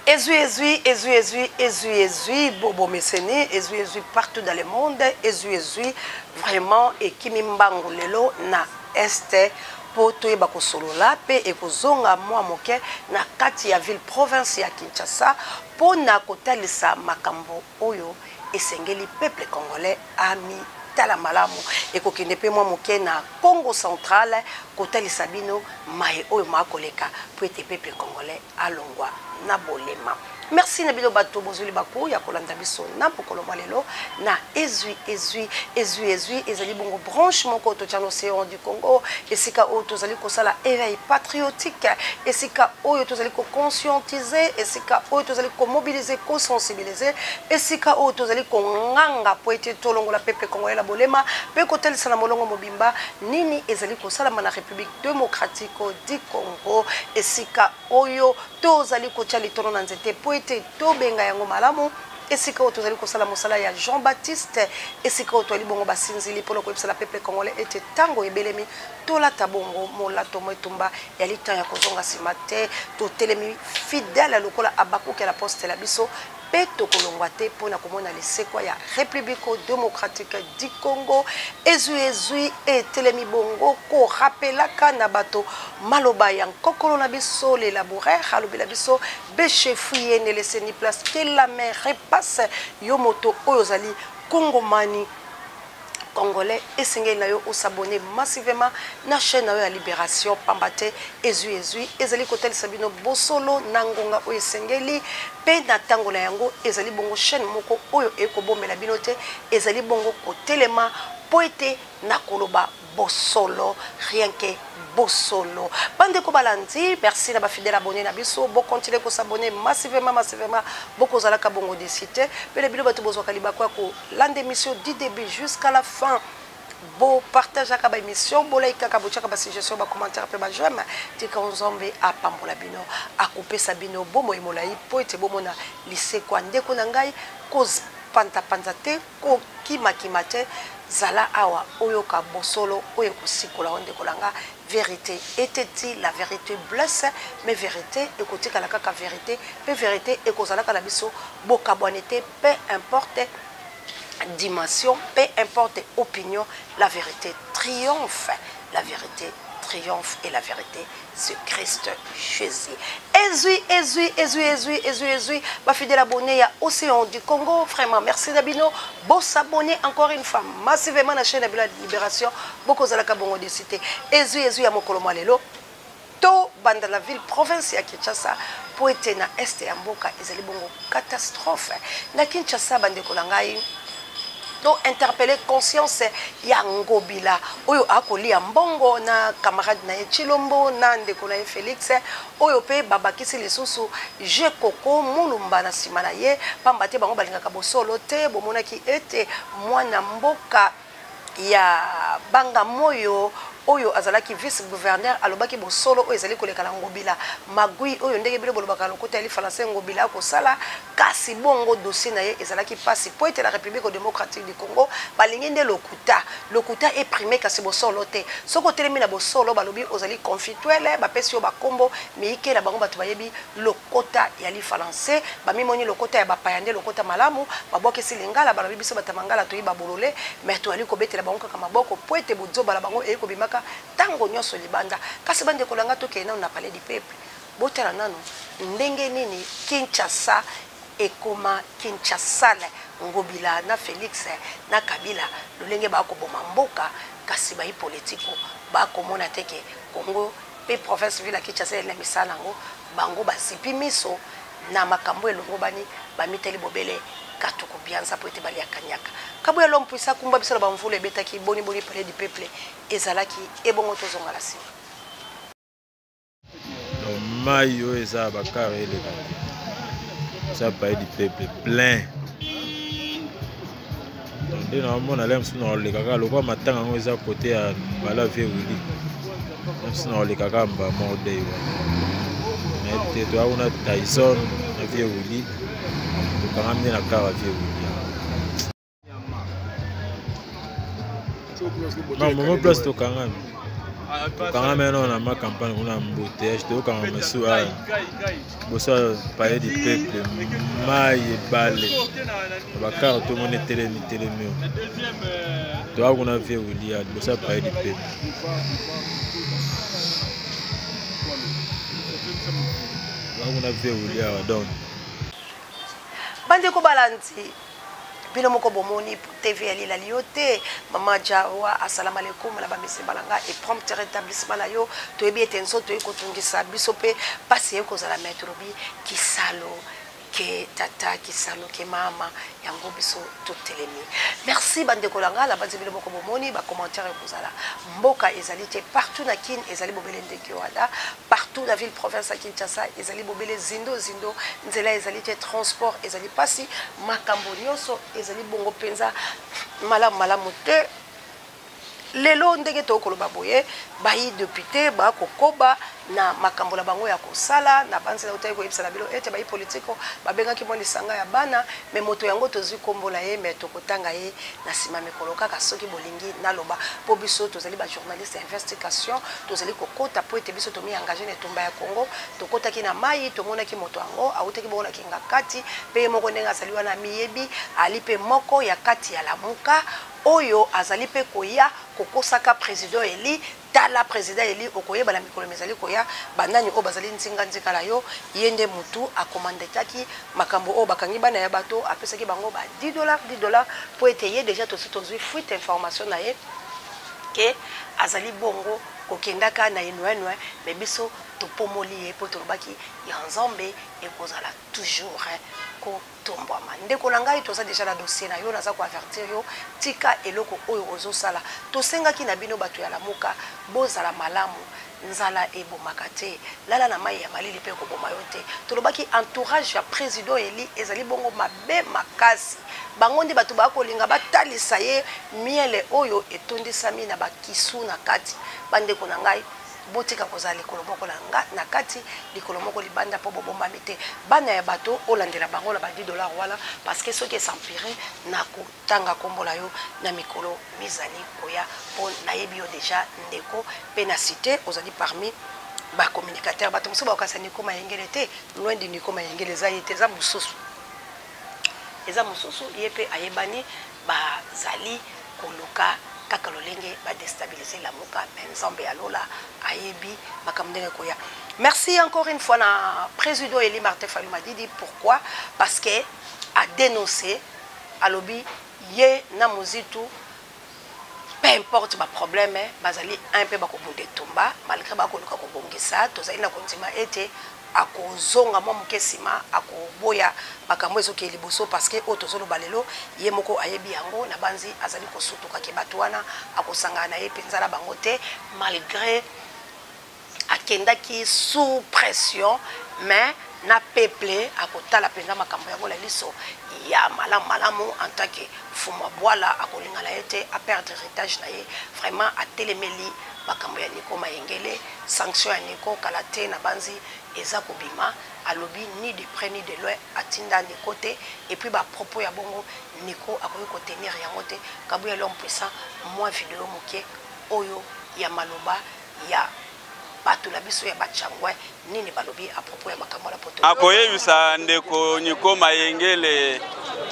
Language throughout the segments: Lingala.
Ezui, Bobo Messeni, Ezui partout dans le monde, Ezui vraiment et Kimimbango lelo na este poto yeba kosolola pe ekozonga mwa moke na kati ya ville province ya Kinshasa pona kotalisa makambo oyo esengeli peuple congolais ami tala malamu ekokende pe mwa moke na Congo central kotalisa bino mai oyo makoleka po ete peuple congolais alongwa na bolema. Merci na bino bato bozuli baku ya kolanda biso na pokolo malelo na ezui ezali bongo branche moko to tchano océan du Congo esika oyo tozali kosala éveil patriotique esika oyo tozali ko conscientiser esika oyo tozali ko mobiliser ko sensibiliser esika oyo tozali ko nganga po ete tolongola peuple congolais la bolema pe kotelisa na molongo mobimba nini ezali kosala na République démocratique du Congo esika oyo tozali kotia litono na nzete po ete tobenga yango malamu esika oyo tozali kosala mosala ya Jean-Baptiste esika oyo tozali bongo basinzili polo koyebisa la peuple congolais ete tango ebelemi tolata bongo molato moetumba ya lita ya kozonga nsima te totelemi fidèle lokola abakuki la poste la biso pe tokolongwa te mpona komona lisekwa ya République démocratique du Congo ezui etelemi bongo korapelaka na bato maloba ya nkokolo na biso l'élaboraire alobela biso bechefu yene leseni place que la mer repasse yo moto oyo ozali kongomani congolais esengeli na yo osabone massivement na chaîne na yo ya Libération pambate ezui ezali kotalisa bino bosolo na ngonga oyo esengeli pe na tango na yango ezali bongo chaîne moko oyo ekobomela bino te ezali bongo kotelema po ete na koloba bosolo rien que bosolo bande ko balandi merci na ba fidèle abonné na biso bo continuer ko s'abonner massivement boko zalaka bongo décité pe le bilo bato bozo kaliba kwa ko lande émission du début jusqu'à la fin bo partage ka ba émission bo like ka bo chaka ba suggestion ba commentaire pe ba j'aime ti ka nzombe a pambola bino a couper sabino bo mo imolai po ete bo mona lycée kwa ndeko na ngai ko panta te ko kima te zala awa oyoka bosolo oyo kusikola onde kolanga vérité était la vérité blesse mais vérité ekotika la kaka vérité pe vérité ekozala kala biso bokabwanete peu importe dimension peu importe opinion la vérité triomphe et la vérité c'est Christ Jésus. Ezui, ma fidèle abonné à Océan du Congo, vraiment merci Nabino, bon s'abonner encore une fois massivement à la chaîne de la Libération, beaucoup de la Kabongo de cité. Ezui à Mokolo Malelo, to banda la ville province ya Kinshasa, poete na este ya mboka ezali bongo catastrophe. Na Kinshasa bande kolangai donc interpeller conscience ya ngobila oyo akoli mbongo na camarade na Chilombo na ndeko na Félix oyo pe babakisi lisusu je koko mulumba na simana ye pambate bango balingaka bosolo te bomonaki ete mwana mboka ya banga moyo oyo azalaki vice gouverneur alobaki bosolo oyo ezali koleka na ngobila magui oyo ndenge bile bolobaka lokota ali français ngobila ko sala kasi bongo dossier na ye ezalaki pasi po ete la République démocratique du Congo balingi nde lokuta est primé kasi bosolo te soko telemi na bosolo balobi ozali confituel bapesi yo bakombo meike na bango bato bayebi lokota ya li français bamimoni lokota ya bapayande lokota malamu babokisi lingala balobi biso batamangala toyi babolole mais to ali kobetela bango kaka maboko po ete bozoba la bango ekobima tango nyoso libanda kasi bande kolanga toke na parler du peuple botela nano ndenge nini Kinshasa ekoma Kinshasa ngobila na Félix na Kabila lolenge ba ko boma mboka kasi ba politiko ba ko mona teke Congo pe province ville Kinshasa na misala ngo bango basipi miso na makambo elongo bani ba miteli bobele katuko bianza po ete bali akanyaka kabuya l'homme puissant kumba biso ba mvula ebetaki boni parler du peuple ezalaki ebongo tozonga la sima no mayo eza bakare eleka ça parler du peuple plein donc na mona lem sino le kaka lokwa matanga ngo eza côté ya bala vie wili sino le kaka mba mode yo mais te to una Tyson na vie wili kama mimi na kara vie wili non, mon place to kangami. Quand même on a ma campagne, on a un bouteille, je quand même sous à ça parler du peuple, maille balé. La carte tout le monde est télémé. Toi on a fait William, ça parler du peuple. On a fait William donc. Bande ko balanti. Bino moko bomoni TV ali la liote mama Jawa assalamu alaikum la bamisi balanga et prompt rétablissement la yo to ebi etenso to ekotungisa biso pe pasi eko za la maître bi kisalo ke tata kisalo ke mama yango biso to telemi. Merci bande kolanga la bande bino moko bomoni ba commentaire ekozala mboka ezalité partout na kin ezali bobele ndeki wada partout la ville province à Kinshasa ezali bobele zindo nzela ezalité transport ezali pasi makambo nyonso ezali bongo penza malamu te lelo ndenge to koloba boye bayi député ba kokoba na makambo la bango ya kosala na banse na utayi ko yebisa na bilo ete bayi politiko babenga ki moni sanga ya bana me moto yango tozi kombola ye me tokotanga ye na sima mikolo kaka soki bolingi naloba po biso tozali ba journaliste investigation tozali kokota po ete biso tomi engagé na tumba ya Congo tokota ki na mai tomona ki moto yango autaki bona ki ngakati pe moko ndenga saliwa na miyebi alipe moko ya kati ya lamuka oyo azali pe koya kokosaka président Eli tala président Eli okoyeba na mikolo mezali koya bandani o bazali nzinga nzikala yo yende mutu akomandetaki makambo o bakangi bana ya bato apesaki bango ba $10 po ete déjà to sitozwi fuite information na ye ke azali bongo kokendaka na inwenwe mais biso topomoli ye po tolobaki ya nzambe ekozala toujours ko tombwama ndeko na ngai toza déjà la dossier na yo naza ko avertir yo tika eloko oyo ozosala tosengaki na bino bato ya lamuka bozala malamu nzala ebomaka te lala na mai ya malili pe ko boma yo te tolobaki entourage ya président Eli ezali bongo mabe makasi bango ndi bato bakolinga batalisa ye miele oyo etondisami na bakisu na kati bandeko na ngai botika kozala likolo moko na kati likolo moko libanda po bobomba mite bana ya bato olandela bango na ba $10 wala parce que soki s'empirer na kotanga kombola yo na mikolo mizali koya po nayebi yo déjà ndeko pe na cité ozali parmi ba communicateur bato mosusu bakasa Niko Mayengele te loin de Niko Mayengele za yete za mususu eza mususu yepe ayebani bazali koluka kaka lolenge ba déstabiliser la muka nzambe alola ayebi makamdenge koya. Merci encore une fois na président Eli Martin Fayulu Madidi. Pourquoi? Parce que a dénoncé alobi ye na muzitu peu importe ba problème bazali un peu bakobunde tomba malgré bakoluka kobongisa tozali na kontima ete akozonga mwa mukesima akoboya makambo ezoki liboso parce que otozolo balelo ye moko ayebi yango na banzi azali kosutuka ke bato wana akosanga na ye penzala bango te malgré akendaki sous pression mais na peuple akotala penza makambo yango la liso ya malamu en tant que fuma boala akolinga la ete a perdre héritage na ye vraiment atelemeli makambo ya Niko Mayengele sanction ya Niko kalate na banzi eza kobima alobi ni de près ni de loin atinda Niko te et puis ba propos ya bongo Niko akoki kotenir yango te kabuya l'homme puissant moi vidéo moke oyo ya maloba ya bato la biso ya bachangwa nini balobi à propos ya makambo la poto akoyebisa ndeko Niko Mayengele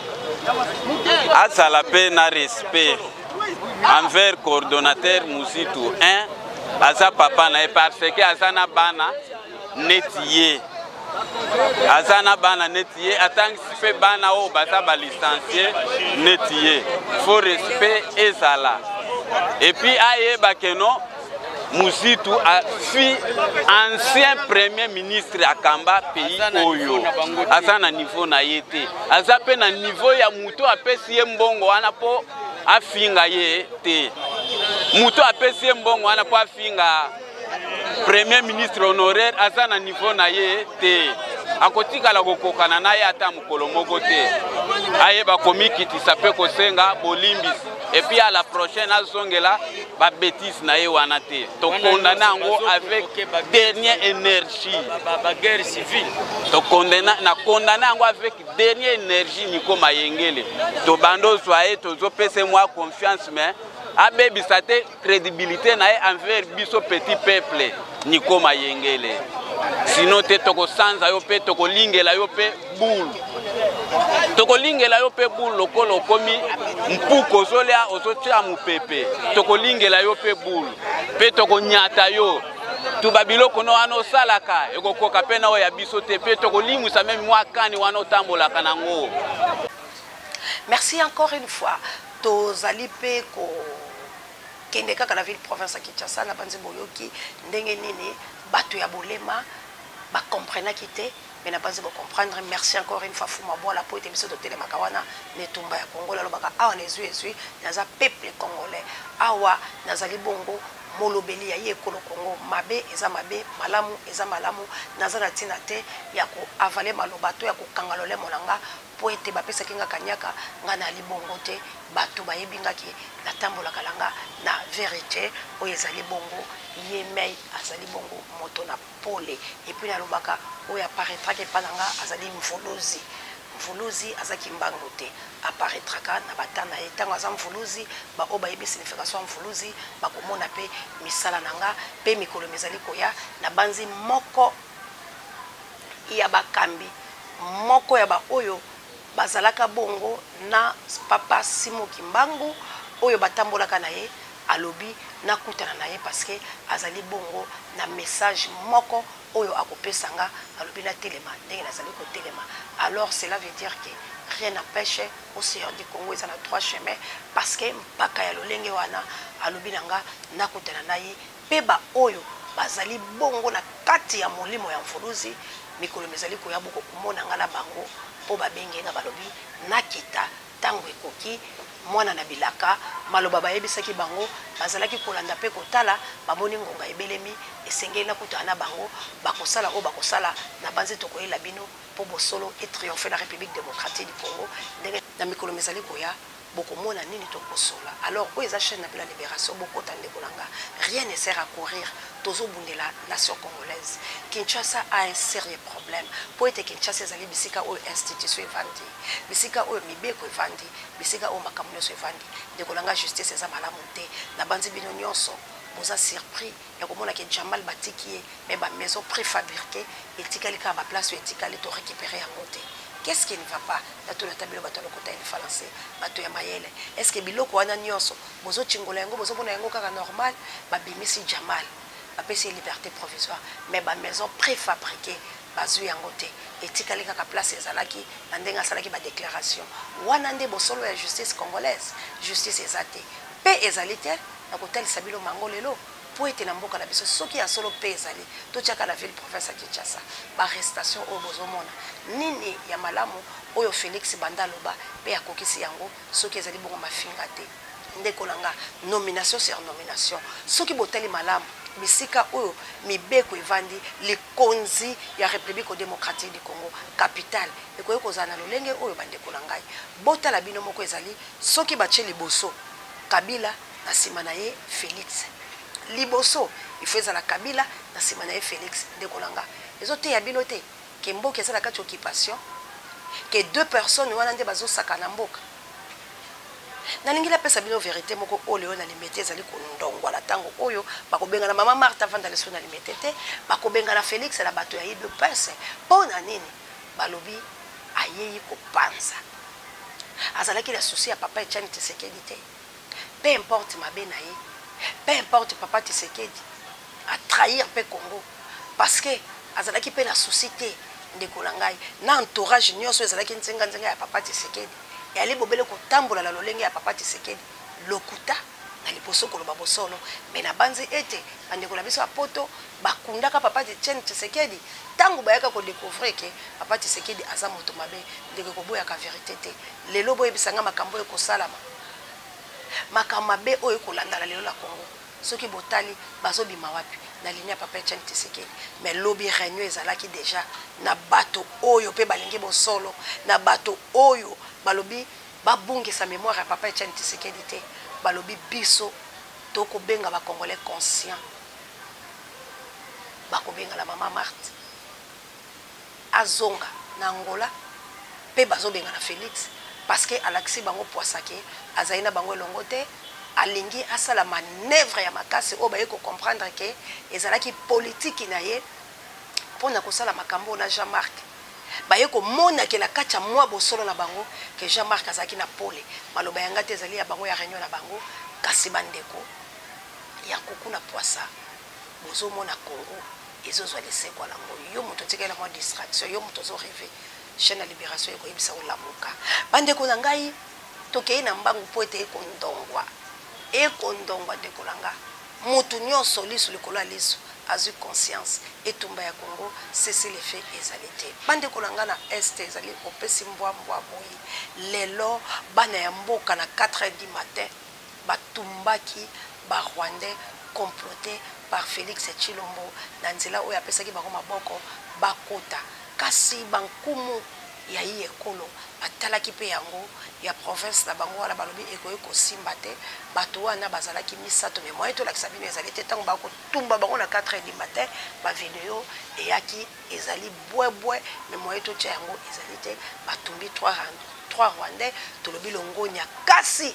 asala pe na respect envers coordonnateur Muzitu 1 aza papa na parce que azana bana netiye azana bana netiye atangi sife bana o baza ba licencié netiye faut respect ezala et puis aye bakeno Muzitu a fi ancien premier ministre akamba pays oyo azana niveau na yete azape na niveau ya muto apesi ye mbongo wana po afinga ye te muto apesi ye mbongo wana po afinga premier ministre honoraire azana niveau na ye te akotikala kokokana na ye ata mukolo moko te ayeba komikitisa pe kosenga bolimbisi et puis à la prochaine azongela ba bêtise na ye wana te to condamner yango avec dernière énergie ba guerre civile to condamner yango avec dernière énergie Niko Mayengele to bando soye to zo pese moi confiance mais abebisa te crédibilité na ye envers biso petit peuple Nico Mayengele. Sinon te tokosanza yo pe tokolingela yo pe bulu. Tokolingela yo pe bulu lokolo okomi mpuko ozolea ozotia mupepe. Tokolingela yo pe bulu. Pe tokonyata yo. Tuba biloko no ano salaka ekokoka pe na oya biso te pe tokolimwisa même mwakani wana otambolaka nango. Merci encore une fois. Tozali pe ko kende kaka la ville province ya Kinshasa na banzi boyoki ndenge nini bato ya bolema ba comprendre kité mais na banzi bo comprendre. Merci encore une fois Fuma Bola po ete biso to tele makawana netumba ya Kongo la lobaka awa nezui naza peuple congolais awa nazali bongo molobeli ya ye ekolo Kongo mabe eza mabe malamu eza malamu naza na tina te ya ko avale malobato ya ko kangalole monanga po ete bapesaki nga kanyaka nga na libongo te bato bayebi nga ki natambolaka langa na vérité oyo ezali bongo ye mei azali bongo moto na pole epuis nalobaka oyo apparaîtraka epa na nga azali mvuluzi azaki mbango te apparaîtraka na batana ye ntango aza mvuluzi baoyo bayebi signification ya mvuluzi bakomona mpe misala na nga mpe mikolo mezali koya na banzi moko ya bakambi moko ya baoyo bazalaka bongo na papa Simo Kimbangu oyo batambolaka na ye alobi nakutana na ye parce que azali bongo na message moko oyo akopesanga alobi na telema ndenge nazali ko telema. Alors cela veut dire que rien n'empêche au Seigneur du Congo ils en a trois chemins parce que mpaka ya lolenge wana alobi nanga nakutana na ye pe ba oyo bazali bongo na kati ya molimo ya mfuluzi mikolo mezali koya boko kumona ngala bango po babenge nga balobi nakita tango ekoki mwana na bilaka maloba bayebisaki bango bazalaki kolanda pe kotala baboni ngonga ebelemi esengeli na kutana na bango bakosala o bakosala na banze tokoyela bino po bosolo et triompher la République démocratique du Congo ndenge na mikolo mezali koya bokomona nini tokosola. Alors oyo eza chaîne na la libération bokota ndeko nanga rien ne sert à courir tozobundela nation congolaise. Kinshasa a un sérieux problème po ete Kinshasa ezali bisika oyo institution evandi bisika oyo mibeko evandi bisika oyo makambo nyonso evandi ndeko nanga justice eza malamu te na banzi bino nyonso boza surpris ya komona ke Jamal batiki ye mais ba maison préfabriquée etikali ka ba place etikali to récupérer yango te. Qu'est-ce qui ne va pas? Bato na tabelo bato na kota falancé bato ya mayele. Est-ce que biloko wana nyonso bozo chingola yango bozo bona yango kaka normal babimisi Jamal bapesi liberté provisoire mais ba maison préfabriquée bazu yango te etikali kaka place ezalaki na ndenga salaki ba déclaration wana nde bosolo ya justice congolaise justice ezate pe ezalité na kotel sabilo mangolelo po ete na mboka na biso soki ya solo pe ezali totiaka la ville province ya Kinshasa ba arrestation oyo bozomona nini ya malamu oyo Félix Bandaloba pe akokisi yango soki ezali bongo mafinga te ndeko nanga nomination sur nomination soki botali malamu bisika oyo mibeko evandi likonzi ya République démocratique du Congo capitale ekoki kozala na lolenge oyo bandeko na ngai botala bino moko ezali soki batie liboso Kabila na nsima na ye Félix liboso il faut ezala Kabila na nsima na ye Félix ndeko nanga ezoteya bino te ke mboka ezala kati occupation que deux personnes wana nde bazosaka na mboka nalingi lapesa bino vérité moko oyo na limete ezali kondongwa na tango oyo bakobenga na mama Martha Vanda leso na limete te bakobenga na Félix na bato ya IDPS pona nini balobi ayeyi kopanza azalaki la souci ya papa Etienne Tshisekedi te peu importe mabe na ye peu importe papa Tshisekedi a trahir pe Congo parce que azalaki pe na souci te ndeko na ngai na entourage nyonso ezalaki nzenga ya papa Tshisekedi et ali bobele kotambola la lolenge ya papa Tshisekedi lokuta na liposo koloba bosolo mais na banzi ete bandeko na biso apoto bakundaka papa Etienne Tshisekedi tango bayaka ko découvrir que papa Tshisekedi aza moto mabe ndeko koboya ka vérité te lelo boye bisanga makambo ekosalama makambo mabe oyo kolandala lelo la Congo soki botali bazobima wapi na ligne ya papa Etienne Tshisekedi mais lobby réunion ezalaki déjà na bato oyo pe balingi bosolo na bato oyo balobi babungisa mémoire ya papa Etienne Tshisekedi te balobi biso toko benga ba congolais conscient bako benga la mama Marthe azonga na Angola pe bazo benga na Félix parce que Alexis bango poisake azaina bango elongo te alingi asala manœuvre ya makasi oyo baye comprendre que ezalaki politique na ye mpona kosala makambo na Jean-Marc baye komona ke na kati ya mwa bosolo na bango ke Jean-Marc azalaki na pole maloba yanga te ezali ya bango ya réunion na bango kasi bandeko ya kuku na poisa bozomona Congo ezozwa lisekwa nango yo moto tikela mwa distraction yo moto ozorêve chaîne ya libération ekoyebisa olamuka bandeko na ngai tokei na mbangu po ete ekondongwa ndeko na nga motu nyonso liso likolo ya liso azwi conscience etumba ya Congo cessez les faits ezali te bandeko na nga na este ezali opesi mbwambwa boyi lelo bana ya mboka na 4h du matin batumbaki barwandais comploté par Félix Tshilombo na nzela oyo apesaki bango maboko bakota kasi bankumu ya yi ekolo batalaki pe yango ya province na bango wala balobi ekoyi kosimba te bato wana bazalaki misato me moyen tolakisa bino ezali te ntango bakotumba bango na 4h du matin bavideo eyaki ezali bwebwe me moyen totya yango ezali te batumbi 3 rwandais tolobi longonya kasi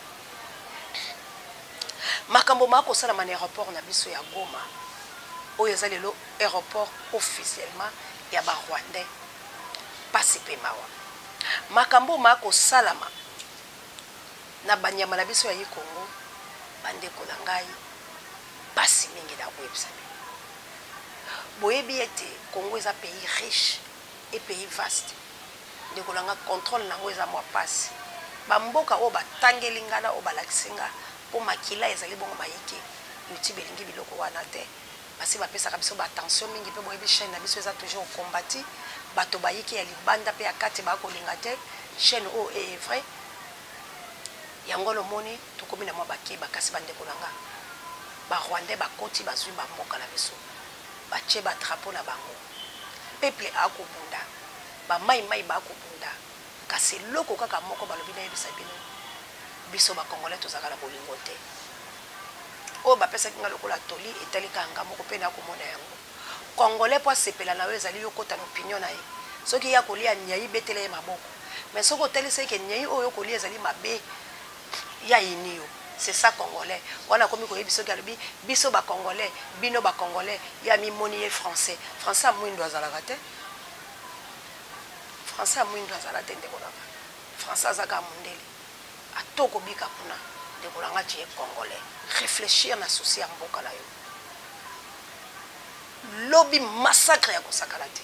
makambo makosalama na aéroport na biso ya Goma oyo eza lelo aéroport officiellement ya barwandais pasi pe mawa makambo makosalama na banyama na biso ya yi Congo bandeko na ngai pasi mingi na koyebisa boyebi ete Congo eza pays riche et pays vaste ndeko na nga contrôle nango eza mwa pasi bamboka oyo batangeli nga na oyo balakisi nga po makila ezali bongo mayike YouTube elingi biloko wana te basi bapesaka biso baattention mingi mpe boyebi chaîne na biso eza toujours okombati bato bayiki ya libanda mpe ya kati bakolinga te chaîne oyo est vrai yango lomoni tokomi na mwa bakeba kasi bandeko na nga barwandais bakoti bazwi bamboka na biso batie badrapo na bango peuple akobunda bamaimai bakobunda kasi eloko kaka moko balobi nayebisa bino biso bakongolais tozalaka na bolingo te oyo bapesaki nga lokola toli etalika yanga moko mpe nakomona yango congolais po asepela na yo ezali yo kota na opinion na ye soki ya kolia nyai betela ye maboko mais soki otalisa eke nyai oyo kolia ezali mabe ya ini yo c'est ça congolais wana komi koyebi soki alobi biso bacongolais bino bacongolais ya mimoni ye français français amwindo azalaka te français amwindo azala te ndeko nanga français azaka mundele atoko bika kuna ndeko nanga tie congolais réfléchir na souci ya mboka na yo lobby massacre ya kosakala te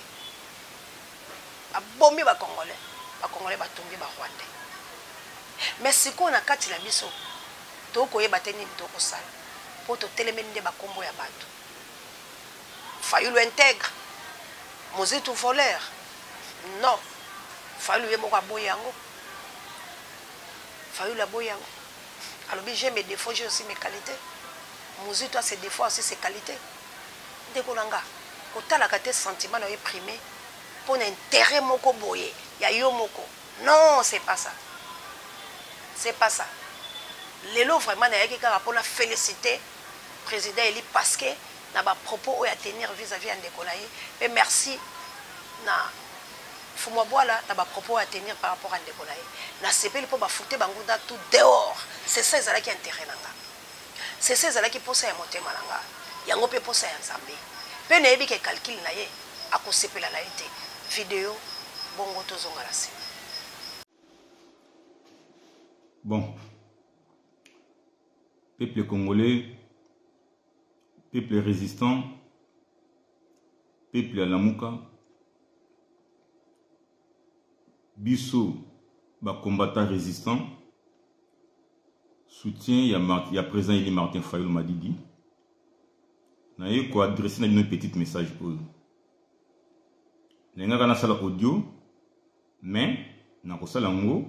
abombi bacongolais batumbi barwandais mais sikoyo na kati na biso tokoyeba te nini tokosala mpo totelemeli nde bakombo ya bato Fayulu intègre Mozitu voleur non Fayulu ye moko aboyi yango Fayulu aboyi yango alobi j'ai mes défauts j'ai aussi mes qualités Mozitu a ses défauts aussi ses qualités ndeko na nga kotalaka te sentiment na yo primé pour un intérêt moko boye ya yo moko non c'est pas ça lelo vraiment na yaki kaka pona féliciter président Eli parce que na ba propos oya tenir vis-à-vis ya ndeko na ye et merci na fumwa boala na ba propos oya tenir par rapport à ndeko na ye na sepeli po ba fouter banguda tout dehors c'est ça ezalaki intérêt nanga c'est ça ezalaki posa ya motema nanga yango pe posa ya nzambe pe na yebi ke calcul na ye akosepela na ye te vidéo bongo tozonga la se bon peuple congolais peuple résistant peuple ya lamuka biso ba combattant résistant soutien ya président Eli Martin Fayulu Madidi na ye ko adresser na une petite message oyo nenga kana sala audio mais na ko sala ngo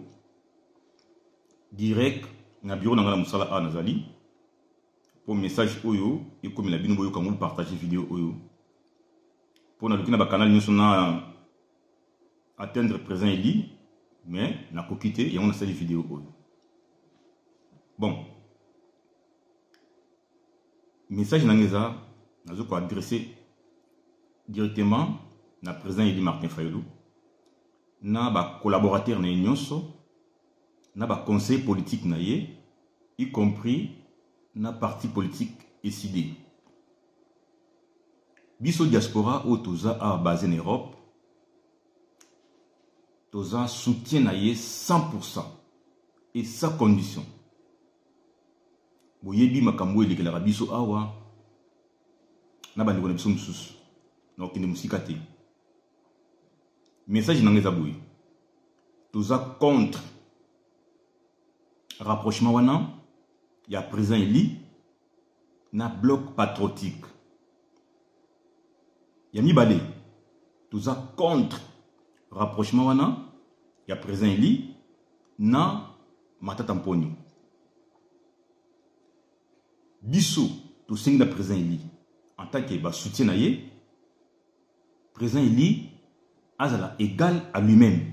direct na bureau na musala a nazali pour message oyo et comme la bino boyo comme partager vidéo oyo pour na lukina ba canal nyonso na atteindre président Eli mais na ko quitter et on a sali vidéo oyo bon message nangeza nazo ko adresser directement na président Eli Martin Fayulu na ba collaborateur na nyonso na ba conseil politique na ye y compris na parti politique décidé. Biso diaspora au toza a basé en Europe, toza soutient na ye 100% et sa condition. Boyebi makambo elekela biso awa na bandeko na biso mususu na okende musika te. Message nangeza boye. Toza contre rapprochement wana ya président Eli na bloc patriotique. Ya mibale toza contre rapprochement wana ya président Eli na Matata Mponyo. Biso to sengi na président Eli en tant que soutien na ye, président Eli azala égal à lui-même.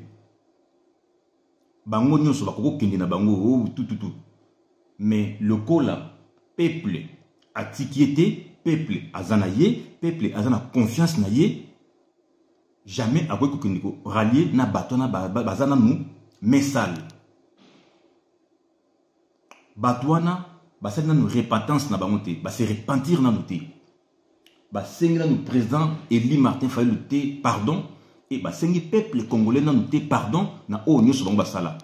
Bango nyonso bakoko kende na bango tout. Mais le kola peuple a tikiete, peuple azana ye, peuple azana confiance na ye, jamais a ko kende ko rallier na batona bazana nu mesal. Batwana basali na nu repentance na bango te, ba se repentir na nu te. Ba sengi na nu président Eli Martin Fayulu te pardon. Et bah c'est peuple congolais n'a noté pardon na o nyonso bango basala.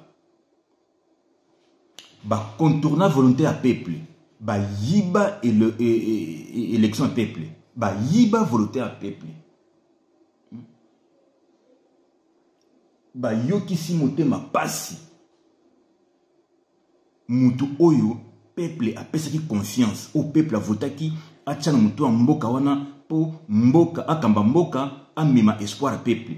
Bah contourna volonté à peuple. Bah yiba et le élection à peuple. Bah yiba volonté à peuple. Bah yoki si moté ma pasi. Mutu oyo peuple a pesaki confiance au peuple a voté qui a tchana mutu a mboka wana po mboka akamba mboka amema espoir à peuple.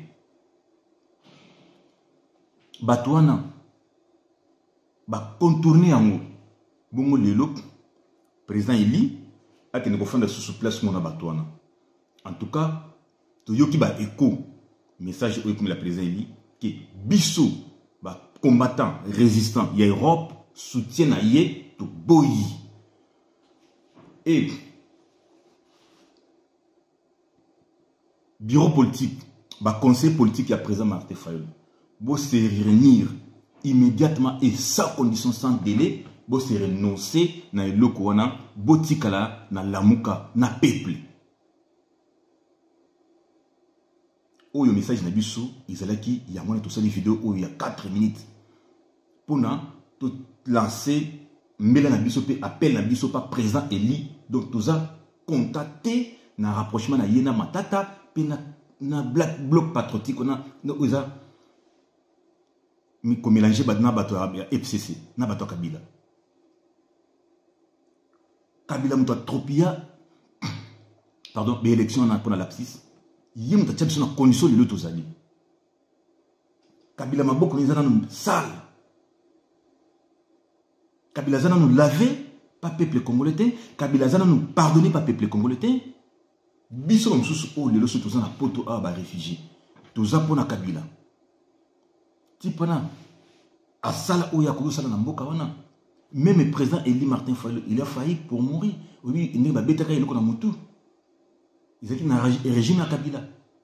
Batouana ba contourner yango bongo lelo président Eli a tenu ko fanda sous place mona Batouana. En tout cas to yoki ba écho message comme la président Eli que biso ba combattant résistant ya Europe soutient na ye to boyi. Et bureau politique, bah conseil politique y a présent Martin Fayulu. Vous se réunir immédiatement et sans condition, sans délai, vous se renoncer na eloko wana, botikala na lamuka na peuple. Oyo message na biso, izalaki ya mwana to sali vidéo oyo ya 4 minutes. Pona to lancer mbela na biso pe appel na biso pas présent Eli. Donc toza contacté na rapprochement na yena Matata pe na bloc patriotique on a oza mi ko mélanger na bato ya FCC na bato Kabila. Kabila muto tropia pardon, be élection na pour la lapsis. Yim ta tchabso na condition de l'autre Kabila maboko ni zana no sale. Kabila zana nous laver pas peuple congolais. Kabila zana nous pardonner pas peuple congolais. Biso msusu o lelo so toza na poto a ba réfugié. Toza pona Kabila. Tipana asala o ya ko sala na mboka wana. Même le président Eli Martin Fayulu, il a failli pour mourir. Oui, il n'a pas bétaka il ko na mutu. Ils étaient dans le régime na Kabila.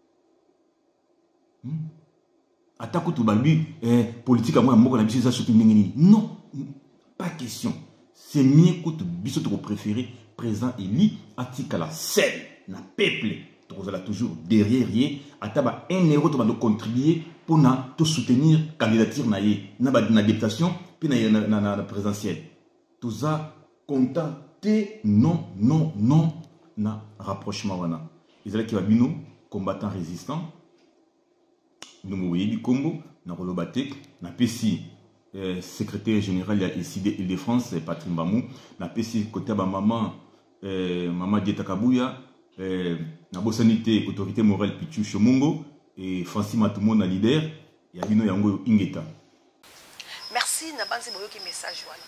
Attaque tout balbi politique à moi mboka na biso ça soki ndengeni. Non, pas question. C'est mieux que tu biso to préféré président Eli atika la selle na peuple. Tu es toujours derrière yé ataba 1 euro tu vas contribuer pour na te soutenir candidature na yé na ba na députation puis na présidentielle. Tu as contenté non na rapprochement wana. Ils qui va bino combattant résistant. Nous voyez du Congo na Rolobate na PC secrétaire général de l'ICD Île-de-France Patrick Mbamou na PC côté ba maman Dieta Kabuya na bosanité autorité morale Pichu Chomongo et Francis Matumo na leader ya bino yango ingeta. Merci na banzi boyoki message wana.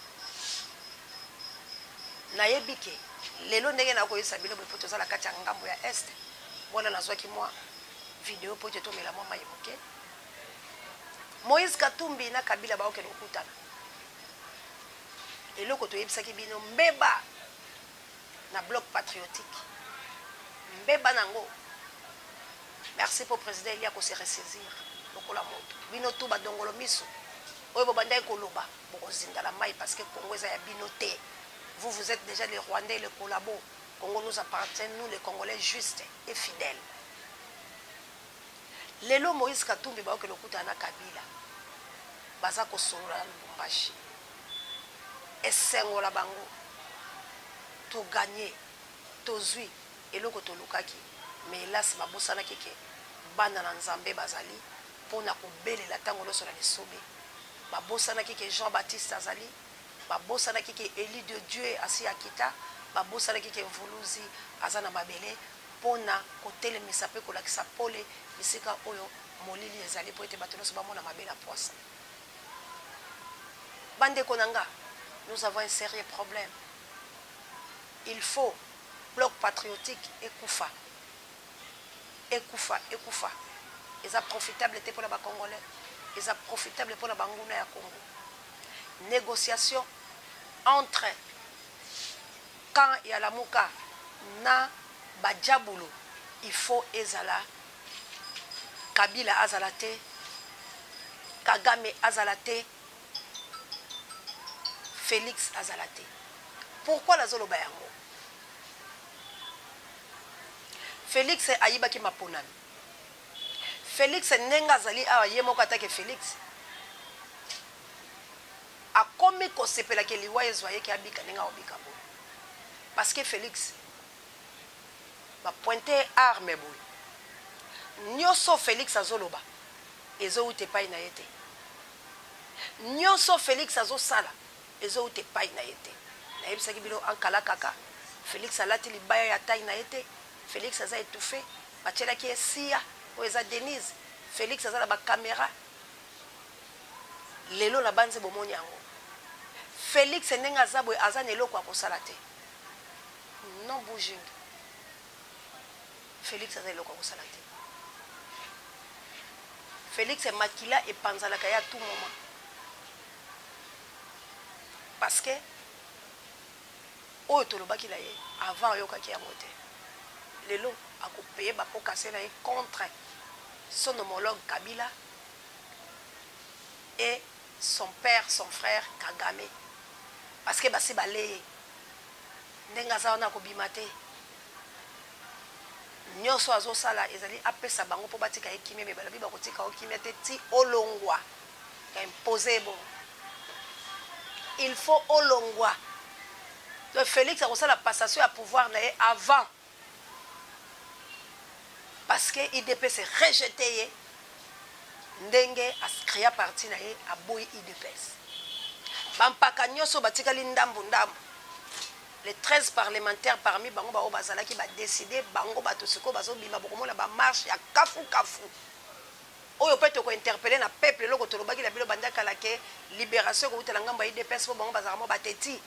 Na yebike lelo ndenge na koyesa bino bopoto za la kati ya ngambo ya est. Bona nazwaki moi vidéo po te tomela moi mayemoke. Moïse Katumbi na Kabila baoke lokutana. Eloko to yebisaki bino mbeba na bloc patriotique. Mbeba nango. Merci pour président Elia ko se ressaisir. Lokola moto. Bino tout ba dongolo miso. oyo bobandaki koloba bokozinda la mai parce que Congo eza ya bino te. Vous êtes déjà les Rwandais et les collabos. Congo nous appartient, nous les Congolais justes et fidèles. Lelo Moïse Katumbi baoke lokuta na Kabila baza kosolola na Lubumbashi esengola bango to gagner to zui eloko tolukaki mais hélas babosanaki ke bana na Nzambe bazali mpona kobelela ntango nyonso na lisobe babosanaki ke Jean-Baptiste azali babosanaki ke Élie de Dieu asi akita babosanaki ke Mvuluzi aza na mabele mpona kotelemisa mpe kolakisa pole bisika oyo molili ezali po ete bato nyonso bamona mabele ya poisa. Bandeko na nga, nous avons un sérieux problème. Il faut bloc patriotique ekufa. Ekufa, ekufa. Ils sont profitables pour les Congolais. Ils sont profitables pour les Bangouna et Congo. Négociation entre quand il y a la Mouka na Badjaboulou. Il faut ezala Kabila azalate, Kagame azalate, Félix azalate. Pourquoi la zolo bayango? Félix ayiba ki maponami. Félix nenga zali awa yemoko atake Félix. A komi ko sepela ke liwa ezwaye ki abika nenga obika bo. Parce que Félix ba pointer arme boy. Nyoso Félix azoloba ezo ute pai na yete. Nyoso Félix azosala ezo ute pai na yete. Na yebisa ki bilo ankala kaka. Félix alati libaya ya tai na yete. Félix aza étouffé. Bachela ki esia o eza Denise. Félix aza na ba caméra. Lelo la banze bomoni yango. Félix nenga zabo aza neloko akosala te. Non bouging. Félix aza neloko akosala te. Félix est makila et panzalaka à tout moment. Parce que Otolobaki la ye avant yokaki ya moté. Lelo a payé pour casser la contre son homologue Kabila et son père, son frère Kagame. Parce que basi balé ndenga za ona ko bimate. Nyoso azo sala ezali apesa bango po batika ekime me balabi bakotika okime te ti olongwa ka imposer bon. Il faut olongwa. Donc Félix a reçu la passation à pouvoir avant. Parce que IDPS est rejeté. Ndenge a créé parti à boy IDPS. Bampaka nyoso batika lindambu ndambu. Les 13 parlementaires parmi bango ba obazala qui va décider bango ba tosiko bazo bima bokomo la ba marche ya kafu kafu. Oyo peut ko interpeller na peuple loko tolobaki la bilo bandaka la ke libération ko utela ngamba IDPS po bango bazala mo bateti.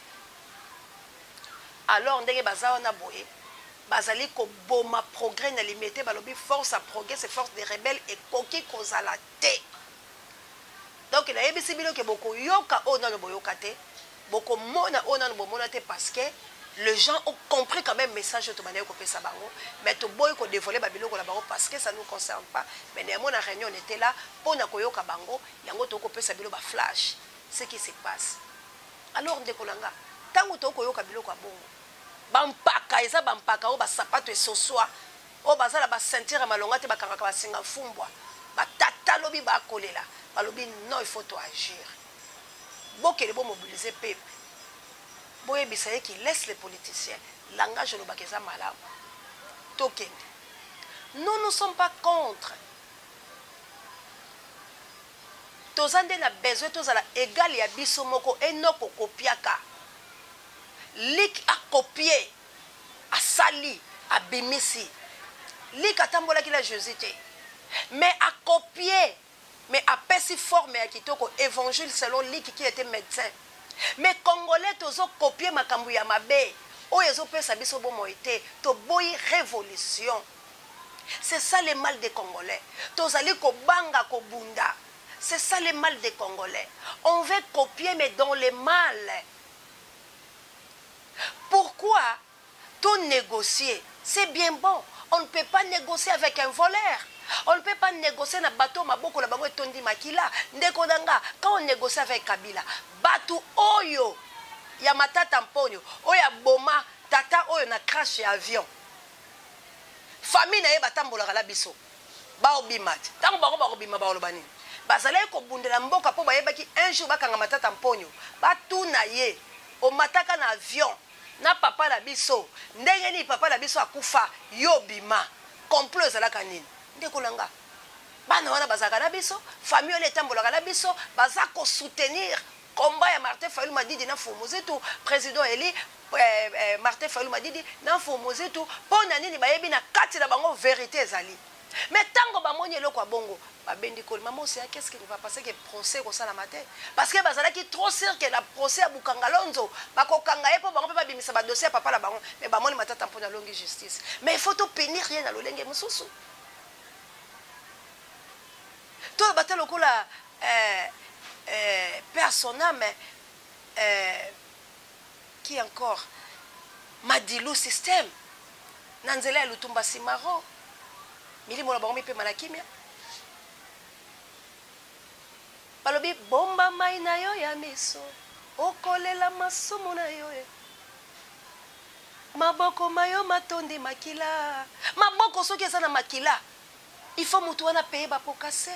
Alors ndenge baza na boye bazali ko boma progrès na limité balobi force à progrès c'est force des rebelles et koki kozala te. Donc la yebisi bilo ke boko yoka ona no boyoka te. Boko mona ona no bomona te parce que les gens ont compris quand même message de manière qu'on fait ça bango mais to boy ko dévoiler babilo ko la bango parce que ça nous concerne pas mais néanmoins la réunion on était là pour na koyoka bango yango to ko pesa bilo ba flash ce qui se passe. Alors ndekolanga tango to koyoka bilo ko bongo bampaka eza bampaka o ba sapato esoswa o bazala ba ceinture malonga te bakanga ka basinga fumbwa batata lobi ba kolela balobi non il faut to agir. Bokele bo mobiliser peuple. Boye bisaye qui laisse les politiciens langage le bakeza malam. Token. Nous ne sommes pas contre. Tozande na besoin tozala égal ya biso moko enoko kopiaka. Lik a copié a sali a bimisi. Lik atambola ki la Jésus. Mais a copié mais après si forme à kitoko évangile selon lui qui était médecin. Mais Congolais tozo copier makambu ya mabe. O yezo pesa biso bomo été to boy révolution. C'est ça le mal des Congolais. Tozali ko banga ko bunda. C'est ça le mal des Congolais. On veut copier mais dans le mal. Pourquoi tout négocier? C'est bien bon. On ne peut pas négocier avec un voleur. On ne peut pas négocier na bateau maboko la bango etondi makila. Ndeko nanga, quand on négocie avec Kabila, bateau oyo ya matata mponyo, oya boma tata oyo na crash ya avion. Famille na ye batambola la biso. Ba obimati. Tango bako ba obima ba olobani. Bazala ko bundela mboka po ba yebaki un jour bakanga matata mponyo. Ba tuna ye o mataka na avion. Na papa la biso. Ndenge ni papa la biso akufa yo bima. Complot ezalaka nini? Ndeko nanga. Bana wana bazaka na biso, famille ole tambola la biso, bazako soutenir combat ya Martin Fayulu Madidi na Fomozetu, président Eli Martin Fayulu Madidi na Fomozetu, pona nini bayebi na kati na bango vérité ezali. Mais tango bamoni eloko ya bongo, babendi koli maman c'est qu'est-ce qui ne va passer que procès ko sala matin parce que bazala ki trop sûr que la procès abu kangalonzo bako kangaye po bango pa bimisa ba dossier papa la bango mais bamoni matata mpona longue justice. Mais il faut to pénir rien na lolenge mususu. Tout batte lokola père son âme qui encore Madilou système Nanzela Lutumba Simaro milimo na bango mipe malakimia balobi bomba mai na yo ya miso okolela masumu na yo maboko mayo matondi makila maboko soki eza na makila il faut mutu wana payer bapokase.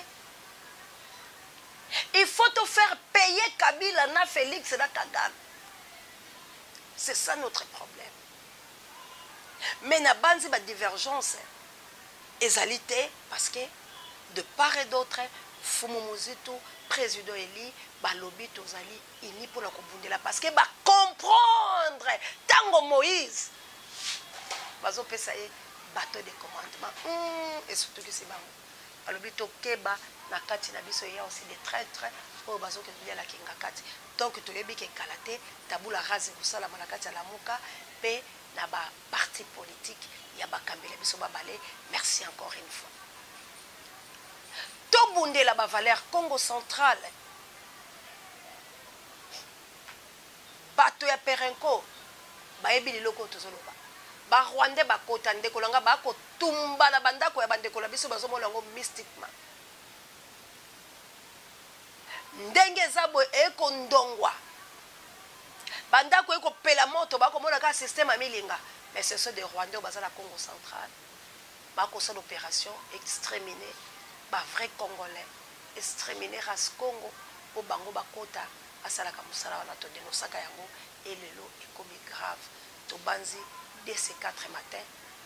Il faut te faire payer Kabila na Félix na Kagame. C'est ça notre problème. Mais na banzi ba divergence ezalité parce que de part et d'autre Fumumuzitu président Eli balobi tozali ini pour la kobundela parce que ba comprendre tango Moïse bazo pesa ye bateau de commandement et surtout que c'est bango balobi tokeba na kati na biso ya aussi des traîtres oyo bazoke biya la kinga kati donc toyebi ke kalate tabula rase kusala na kati ya lamuka pe na ba parti politique ya bakambela biso babale. Merci encore une fois. Tobundela ba valeur Congo central bato ya Perenco bayebi liloko tozoloba ba Rwanda bakota ndeko langa bako tumba na bandako ya bandeko la biso bazomona ngo mystiquement ndenge zabo eko ndongwa bandako eko pela moto bako mona ka système amilinga. Mais ce sont des Rwandais au bazar Congo central bako sa l'opération exterminer ba vrai congolais exterminer race Congo au bango bakota asalaka musala wana to denosaka yango et lelo ekomi grave to banzi dès ces 4 matin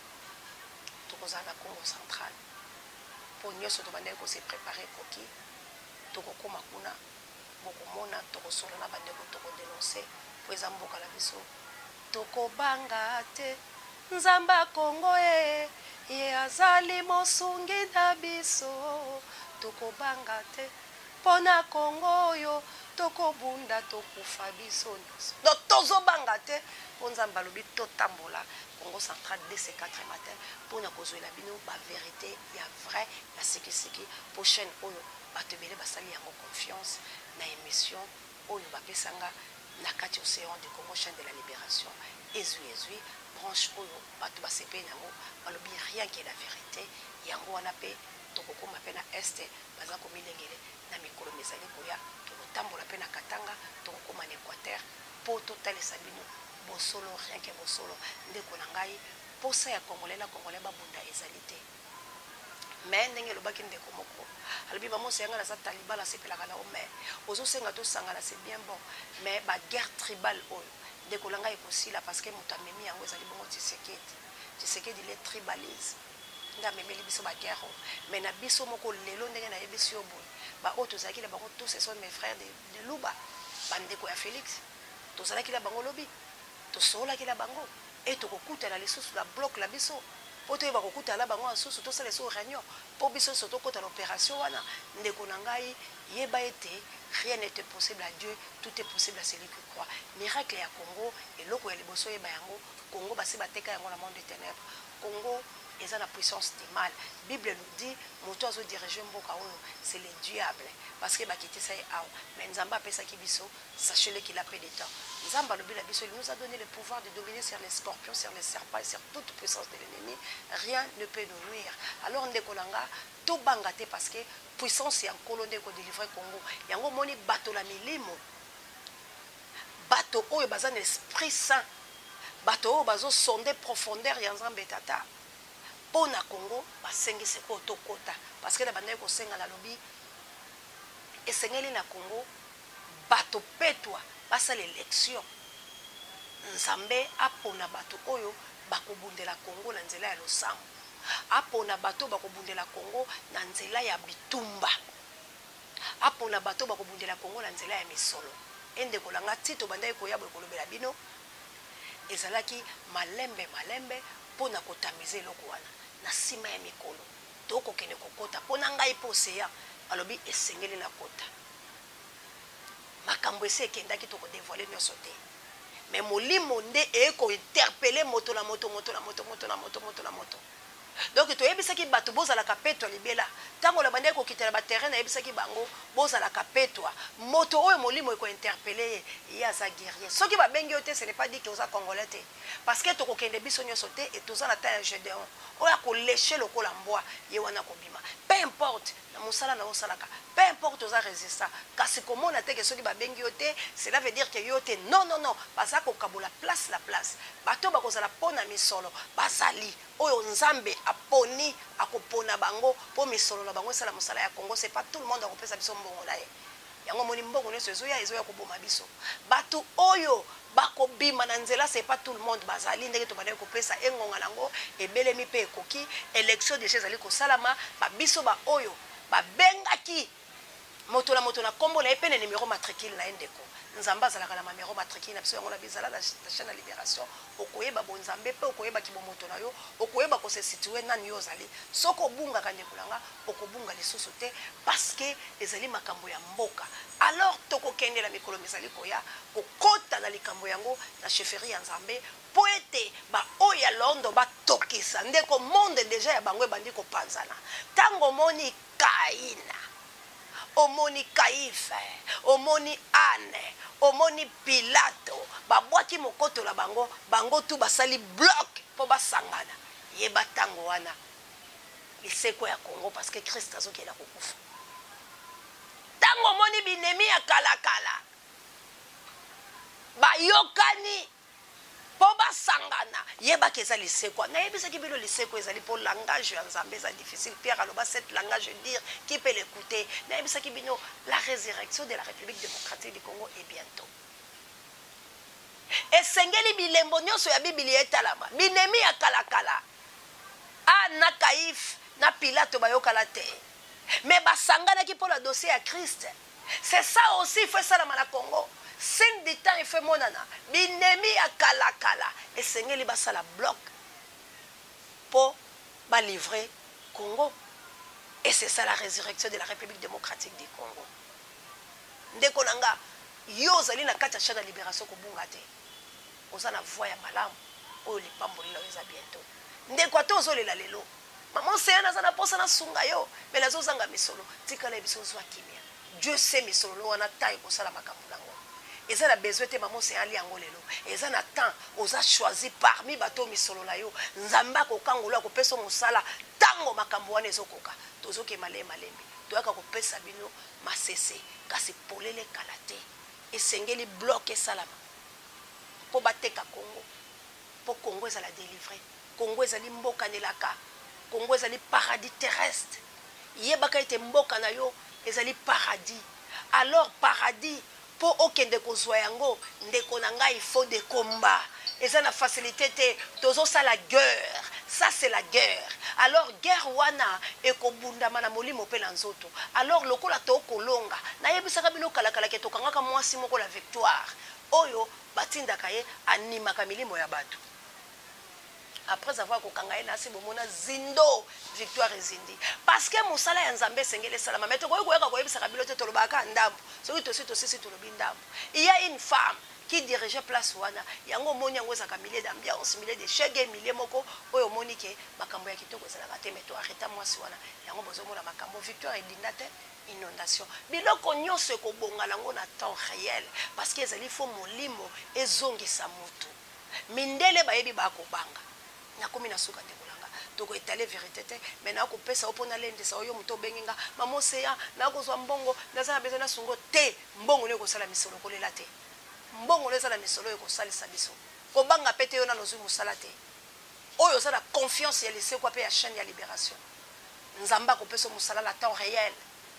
to kozala Congo central pour nyoso to bandeko se préparer koki to kokoma kuna bokomona to kosolo na bandeko to ko dénoncer pour ezamboka la biso to kobanga te nzamba Congo ye azali mosungi na biso to kobanga te pona Congo yo toko bunda tokufa biso do tozo banga te onzamba lobi to tambola Congo central dès ces 4 matin pour na kozwela bino ba vérité ya vrai ya sikisiki prochaine oyo batebele basali yango confiance na émission oyo bapesanga na kati océan du Congo chaîne de la libération ezui branche oyo bato basepe nango balobi rien que la vérité yango wana pe tokokoma pe na este baza komilengele na mikolo mezali koya tokotambola pe na Katanga tokokoma na Équateur po totalisa bino bosolo rien que bosolo ndeko na ngai posa ya congolais na congolais babunda ezali te. Mais ndenge lobaki ndeko moko alobi bamosi yanga na sa taliban la sepelaka na ome ozosenga tosangana c'est bien bon mais ba guerre tribale oyo ndeko langa ekosila parce que moto amemi yango ezali bongo Tshisekedi les tribalise nga memeli biso ba guerre mais na biso moko lelo ndenge na yebisi yo boy ba oyo tozalaki na bango tous ce sont mes frères de Luba bandeko ya Félix tozalaki na bango lobi tosolaki na bango et tokokutana lisusu la bloc la biso poto yeba kokuta la bango asusu to sala so réunion po biso soto kota l'opération wana ndeko na ngai yeba ete rien n'était possible à Dieu, tout est possible à celui qui croit. Miracle ya Congo et loko ya liboso yeba yango Congo basi bateka yango la monde des ténèbres. Congo ils ont la puissance du mal. La Bible nous dit, moto zo diriger mboka oyo, c'est le diable. Parce que bakiti ça est out. Mais Nzamba appelle ça kibiso, sachez-le qu'il a peu de temps. Nzamba le biso, il nous a donné le pouvoir de dominer sur les scorpions, sur les serpents et sur toute puissance de l'ennemi. Rien ne peut nous nuire. Alors ndekolanga to bangate parce que puissance est en colonne ko délivrer Congo. Yango moni bato la milimo. Bato oyo bazan l'Esprit Saint. Bato oyo bazo sonder profondeur ya Nzambe tata. Pona Congo basengi seko to kota parce que la bande ko senga la lobby et sengeli na Congo bato petwa basa l'élection Nzambe apona bato oyo bakobundela Congo na nzela ya losambo apona bato bakobundela Congo na nzela ya bitumba apona bato bakobundela Congo na nzela ya misolo ende kolanga tito bande ko yabo kolobela bino ezalaki malembe pona kotamiza eloko wana na sima ya mikolo toko kene kokota pona ngai poseya alobi esengeli na kota makambo ese ekendaki toko dévoiler nyonso te mais molimo nde eko interpeller moto na moto donc toyebisaki bato bozalaka petwa libela ntango la bande kokitela baterrain nayebisaki bango bozalaka petwa moto oyo molimo eko interpeller ye aza guerrier soki babengi yo te ce n'est pas dit que oza congolais te parce que tokokende biso nyonso te et toza na ta ya Gédéon oyo akoleshe lokola mbwa ye wana kobima peu importe na mosala na osalaka peu importe oza résistant kasi komona te ke soki babengi yo te cela veut dire que yo te non baza kokabola place bato bakozala pona misolo bazali oyo Nzambe aponi akopona bango po misolo na bango esala mosala ya Congo c'est pas tout le monde akopesa biso mbongo na ye yango moni mbongo nyonso ezoya koboma biso bato oyo bakobima na nzela c'est pas tout le monde bazali ndenge tobandaki kopesa engonga nango ebelemi mpe ekoki élection déjà ezali kosalama babiso ba oyo babengaki moto na kombo na ye pene numéro matricule na ye ndeko Nzamba azalaka na numéro matricule na biso yango na bizala la chaîne ya libération okoyeba bonzambe pe okoyeba kibomoto na yo okoyeba ko se situer nani yo ozali soko bunga ka ndekulanga okobunga lisusu te parce que ezali makambo ya mboka alors tokokende la mikolo misali koya kokota na likambo yango na chefferie ya Nzambe po ete ba oya londo batokisa ndeko monde déjà ya bango ebandi kopanzana tango moni Kaina omoni Kaife omoni Anne omoni Pilato babwaki mokoto la bango tu basali bloc po basangana yeba tango wana liseko ya Congo parce que Christ azokela kokufa tango moni binemi ya kala bayokani po basangana yeba ke ezali liseko na yebisaki bino liseko ezali po langage ya Nzambe eza difficile Pierre aloba cette langage dire qui peut l'écouter na yebisaki bino la résurrection de la République démocratique du Congo est bientôt esengeli bilembo nyonso ya Biblia etalama binemi ya kala na Kaif na Pilato bayokala te mais basanganaki pour la dossier à Christ c'est ça aussi il faut ça na Congo 5 du temps il fait monana binemi ya kala esengeli basala bloc pour ba livrer Congo et c'est ça la résurrection de la République démocratique du Congo ndeko nanga yo zali na kati ya chaîne de libération kobunga te oza na voix ya malamu oyo lipamboli la eza bientôt ndeko ato ozolela lelo maman c'est na zana posa na sunga yo mais la zozanga misolo tikala biso zwa kimia Dieu sait misolo wana taille ko sala makambo nango eza na besoin te maman c'est ali yango lelo eza na temps oza choisi parmi bato misolo na yo Nzamba ko kangola ko peso mosala tango makambo wana ezokoka tozoke malembe toyaka ko pesa bino masese kasi polele kalate esengeli bloc esalama po bateka Congo po Congo ezala délivrer Congo ezali mboka nelaka Congo ezali paradis terrestre yebaka ete mboka na yo ezali paradis alors paradis po okende kozwa yango ndeko na ngai il faut des combats eza na facilité te tozo sala guerre ça c'est la guerre alors guerre wana ekobundama na molimo pe na nzoto alors lokola to kolonga na yebisaka bino kala ke tokangaka mwasi moko la victoire oyo batindaka ye animaka milimo ya bato après avoir kokangaye na si bomona zindo victoire ezindi parce que mosala ya Nzambe sengele salama mais to koyeka koyebisa kabilo te tolobaka ndambo soki tosi tolobi ndambo il y a une femme qui dirigeait place wana yango moni yango ezaka milieu d'ambiance milieu de chege milieu moko oyo moni ke makambo ya kitoko ezalaka te mais to arrêta mwasi wana yango bozomona makambo victoire edinda te inondation biloko nyonso ekobonga nango na temps réel parce que ezali fo molimo ezongisa mutu mindele bayebi bakobanga nakomi na suka te kolanga toko etale vérité te mais na kopesa opona lendesa oyo muto benginga mamoseya na kozwa mbongo naza na besoin na sungo te mbongo ne kosala misolo kolela te mbongo leza na misolo ekosalisa biso kobanga pete yo na nozwi musala te oyo oza na confiance ya lisekwa pe ya chaîne ya libération nzamba kopesa musala na temps réel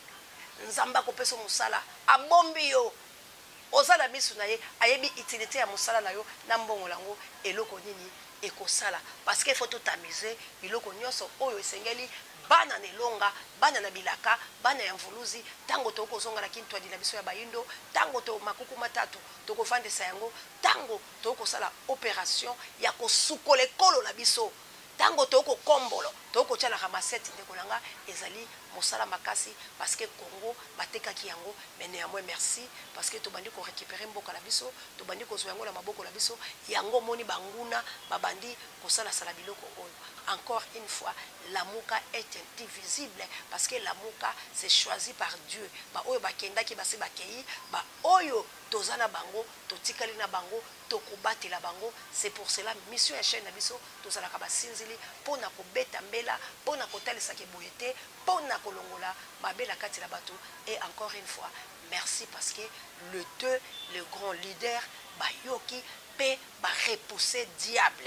nzamba kopesa musala abombi yo oza na misu na ye ayebi utilité ya musala na yo na mbongo lango eloko nini ekosala parce que faut tout tamiser biloko nyonso oyo esengeli bana nelonga bana na bilaka bana ya mvuluzi tango to kozonga na kintu adina biso ya bayindo tango to makuku matatu to kofandesa yango tango to kosala opération ya kosukola ekolo na biso tango to kokombolo to kotiala ramasete ndeko nanga ezali mosala makasi parce que Congo batekaki yango mais néanmoins merci parce que to bandi ko récupérer mboka la biso to bandi ko zwa yango na maboko la biso yango moni banguna babandi kosala sala biloko oyo encore une fois lamuka est indivisible parce que lamuka c'est choisi par Dieu ba oyo bakenda ki basi bakei ba oyo tozana bango totikali na bango tokobatela bango c'est pour cela mission ya chaîne na biso tozala ka basinzili pona ko beta mbela pona ko talisa ke boyete pona kolongola babela kati la bato et encore une fois merci parce que le deux le grand leader bayoki pe ba repousser diable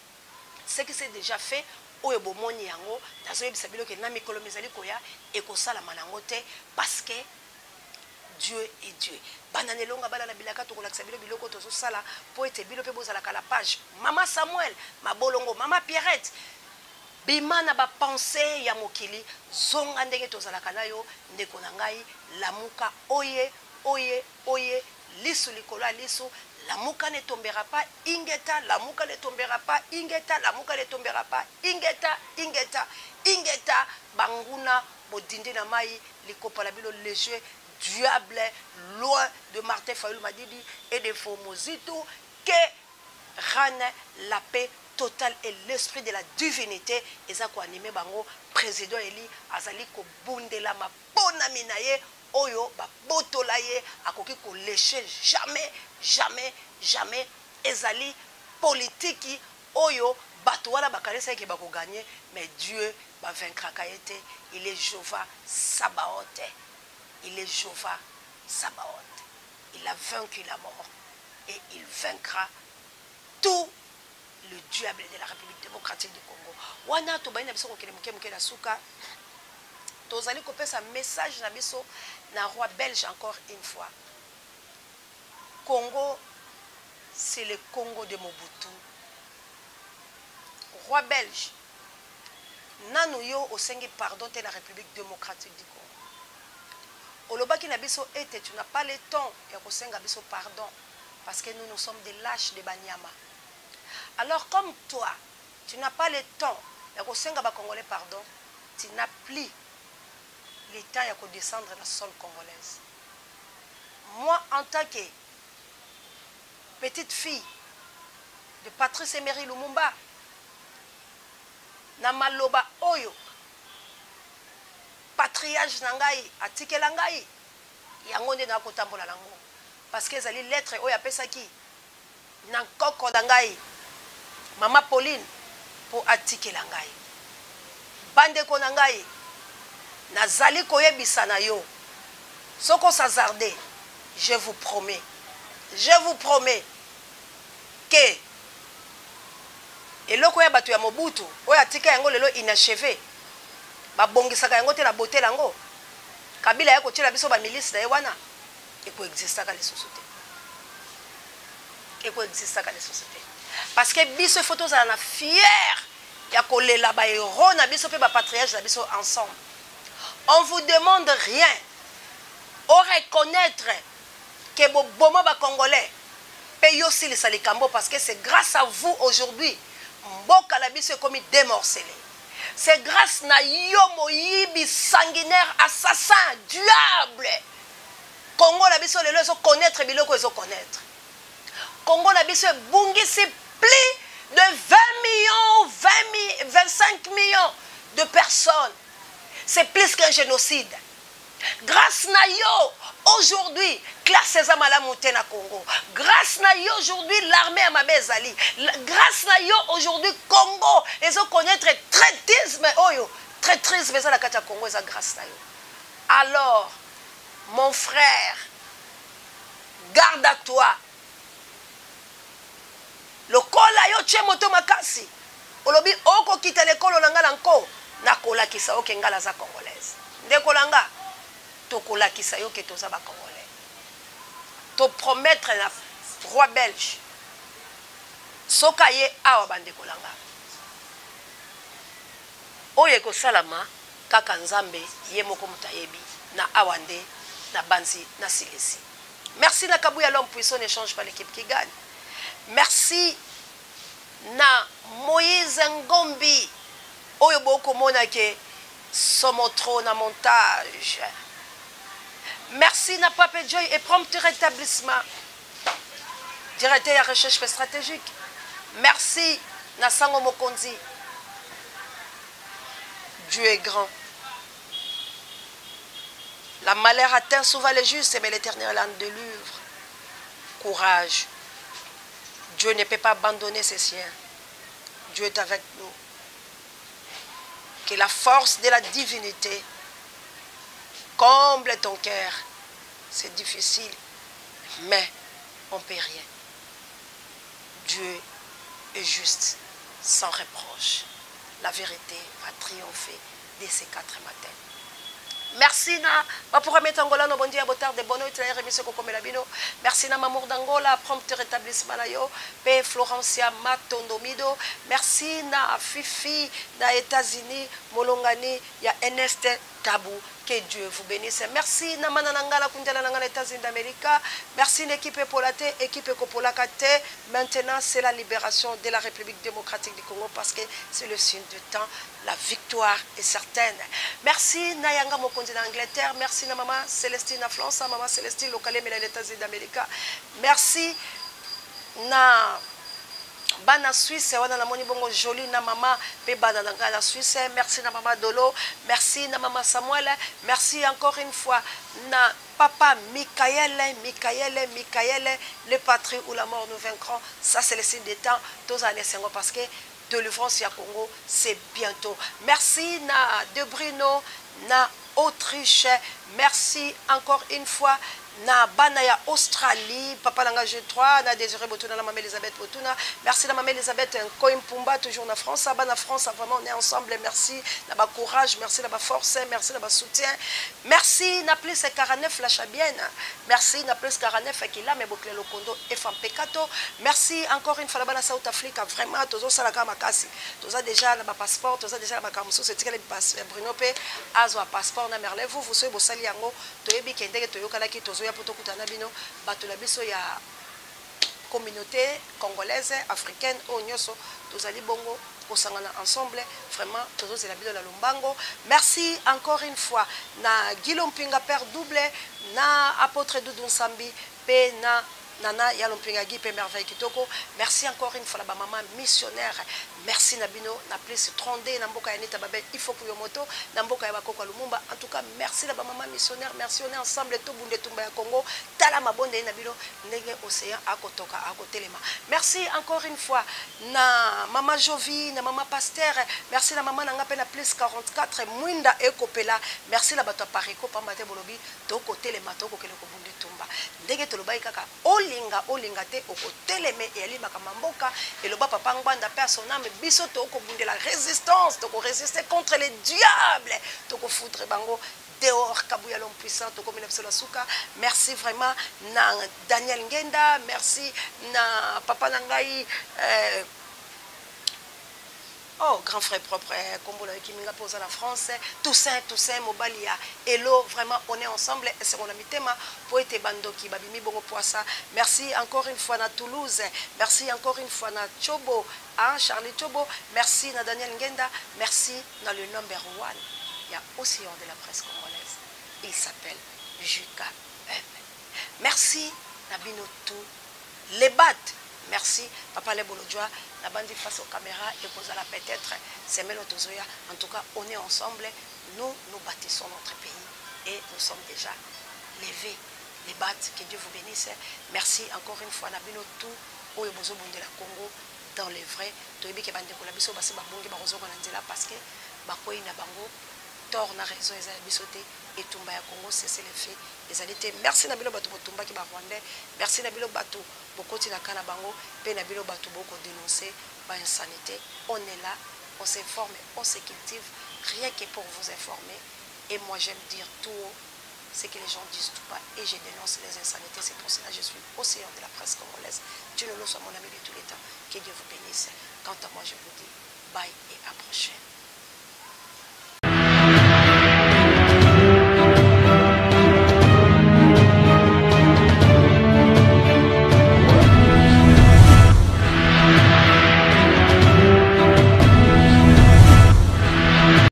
ce qui s'est déjà fait oyo bomoni yango nazoyebisa biloke na mikolo mizali koya ekosala manango te parce que Dieu est Dieu. Bananelonga bala na bilaka to kolakisa biloko tozo sala po ete bilo pe bozala ka la page. Mama Samuel, mabolongo, mama Pierrette. Bimana ba pensée ya mokili zonga ndenge tozala kanayo ndeko na ngai lamuka oye oye oye lisu likola lisu lamuka ne tombera pas ingeta lamuka ne tombera pas ingeta lamuka ne tombera pas ingeta ingeta ingeta banguna bodinde na mai likopa la bilo léger diable loin de Martin Fayulu Madidi et de Formosito que rane la paix totale et l'esprit de la divinité et ça quoi animé bango président Eli azali ko bundela ma pona minaye oyo ba botola ye akoki ko lécher jamais jamais jamais ezali politique oyo bato wana bakanisa ke bako gagner mais Dieu va vaincre kaete il est Jéhovah Sabaoth. Il est Jéhovah Sabaoth. Il a vaincu la mort et il vaincra tout le diable de la République démocratique du Congo. Wana to baina biso ko kele muke na suka. Tozali ko pesa message na biso na roi belge encore une fois. Congo c'est le Congo de Mobutu. Roi belge. Nanu yo osengi pardon te la République démocratique du Congo. Olobaki na biso ete tu n'as pas le temps ya kosenga biso pardon parce que nous sommes des lâches de Banyama. Alors comme toi, tu n'as pas le temps ya kosenga ba Congolais pardon, tu n'as plus le temps ya ko descendre dans le sol congolaise. Moi en tant que petite fille de Patrice Emery Lumumba na maloba oyo patriarche nangai atikela ngai yango nde na kotambola nango parce que ezali lettre oyo apesaki na koko na ngai mama Pauline po atikela ngai bandeko na ngai nazali koyebisa na yo soko sazarde je vous promets que eloko ya bato ya Mobutu oyo atika yango lelo inachevé babongisaka yango te na bote lango Kabila ya kotiela biso ba milice na ye wana eko existaka les sociétés parce que biso photos za na fier ya kolela ba héros na biso pe ba patriarche na biso ensemble. On vous demande rien au reconnaître que bomo ba congolais pe yo sili salikambo parce que c'est grâce à vous aujourd'hui mboka la biso comme démorcelé. C'est grâce na yo moyibi sanguinaire assassin diable Congo la biso lelo so connaître biloko zo connaître Congo na biso bungisi plus de 20 millions, 25 millions de personnes. C'est plus qu'un génocide. Grâce à yo, aujourd'hui, classe Ezamala Mouté na Congo. Grâce à yo, aujourd'hui, l'armée Amabezali. Grâce à yo, aujourd'hui, Congo. Ils ont connaître traitisme. Traîtrisme, ça la Katia Congo, c'est grâce à yo. Alors, mon frère, garde à toi. Le kola yo tche moto makasi. Olobi oko kita l'école olanga encore. Na kola kisa oke ngala za congolaise. Nde kolanga. To kola kisa yo ke toza ba congolais. To promettre na roi belge. Soka ye awa bande kolanga. Oye ko salama kaka nzambe ye moko mutayebi na awande na banzi na silesi. Merci na Kabouya l'homme puissant n'échange pas l'équipe qui gagne. Merci na Moïse Ngombi oyo boko mona ke somotro na montage. Merci na Pape Joy et prompt rétablissement. Directeur de recherche stratégique. Merci na Sango Mokonzi. Dieu est grand. La malheur atteint souvent les justes, mais l'Éternel en délivre. Courage. Dieu ne peut pas abandonner ses siens. Dieu est avec nous. Que la force de la divinité comble ton cœur. C'est difficile, mais on ne peut rien. Dieu est juste, sans reproche. La vérité va triompher dès ces 4 matins. Merci na pour remettre Angola no bondi ya botar de bono itala remise ko komela bino. Merci na Mamour d'Angola prompt rétablissement na yo pe Florencia Matondomido. Merci na Fifi na États-Unis Molongani ya Ernest Tabou. Que Dieu vous bénisse. Merci na mananangala kundela nangala États-Unis d'Amérique. Merci l'équipe Polate, équipe Kopolakate. Maintenant c'est la libération de la République démocratique du Congo parce que c'est le signe du temps. La victoire est certaine. Merci Nayanga Mokondi d'Angleterre. Merci na maman Célestine na France, maman Célestine locale mais les États-Unis d'Amérique. Merci na Bana Suisse, wana na moni bongo joli na mama pe bana na la Suisse. Merci na mama Dolo, merci na mama Samuel, merci encore une fois na papa Michael, le patrie ou la mort nous vaincrons. Ça c'est le signe des temps. Tous années parce que délivrance à Congo c'est bientôt. Merci na De Bruno na Autriche. Merci encore une fois na Banaya Australie, papa langa G3, na Désiré Botuna, la maman Elisabeth Botuna. Merci la maman Elisabeth Koimpumba, toujours na France. Na France, vraiment on est ensemble. Merci na ba courage, merci na ba force, merci na ba soutien. Merci na plus 49 la chabienne. Merci na plus 49 qui là mais bokle le kondo et femme pekato. Merci encore une fois la South Africa, vraiment tozo salaka makasi. Toza déjà na ba passeport, toza déjà na ba kamuso c'est que Bruno P azwa passeport na merle vous soyez bosali yango toyebi kendeke toyokala ki tozo ya poto kutana bino bato la biso ya communauté congolaise africaine o nyoso tozali bongo kosangana ensemble vraiment tozo c'est la bino la Lumbango. Merci encore une fois na Guillaume Pinga père double na apôtre Doudou Sambi pe na Nana Yalompinga Guy pe merveille kitoko. Merci encore une fois la maman missionnaire. Merci Nabino na plus 30 na mboka yanita babe il faut que yo moto na mboka ya bakoko Lumumba. En tout cas merci la maman missionnaire. Merci on est ensemble tout bunde tumba ya Congo. Tala mabonde na bino ndenge océan akotoka akotelema. Merci encore une fois na maman Jovi na maman Pasteur. Merci la maman nanga pe na plus 44 Mwinda ekopela. Merci la bato pariko pambate bolobi toko telema toko kele ko bunde tumba. Ndenge tolobai kaka olinga te okoteleme et ali makamamboka et le papa ngwanda personnel biso toko bunde la résistance toko résister contre les diables toko foutre bango dehors Kabouya l'homme puissant toko minapsela suka. Merci vraiment na Daniel Ngenda, merci na papa nangai oh, grand frère propre, Kombola qui m'a posé la France, Toussaint, Mobalia, Hello, vraiment, on est ensemble, et c'est mon ami Tema, Poète Bandoki, Babimi Bongo Poissa. Merci encore une fois à Toulouse, merci encore une fois à Chobo, hein, Charlie Chobo, merci à Daniel Ngenda, merci à le number 1. Il y a aussi de la presse congolaise, il s'appelle Juka M. Merci à Binotou les battes. Merci, Papa Lebolodjoa, la bande face aux caméras et vous allez peut-être s'aimer notre Tozoya. En tout cas, on est ensemble, nous bâtissons notre pays et nous sommes déjà levés. Les battes, que Dieu vous bénisse. Merci encore une fois, Nabino tout, au Ebozo de la Congo, dans les vrais. Toyebi ke bande ko la biso basi babongi barozo ko nanzela parce que bakoyi na bango tort na raison ezali biso te etumba ya Congo c'est le fait ezali te. Merci na bilo bato botumba ki ba Rwandais. Merci na bilo bato bokoti na kana bango pe na bilo bato boko dénoncer ba insanité. On est là, on s'informe, on se cultive rien que pour vous informer et moi j'aime dire tout haut ce que les gens disent tout bas et je dénonce les insanités. C'est pour cela que je suis océan de la presse congolaise. Dieu ne le soit mon ami de tous les temps. Que Dieu vous bénisse. Quant à moi, je vous dis bye et à la prochaine.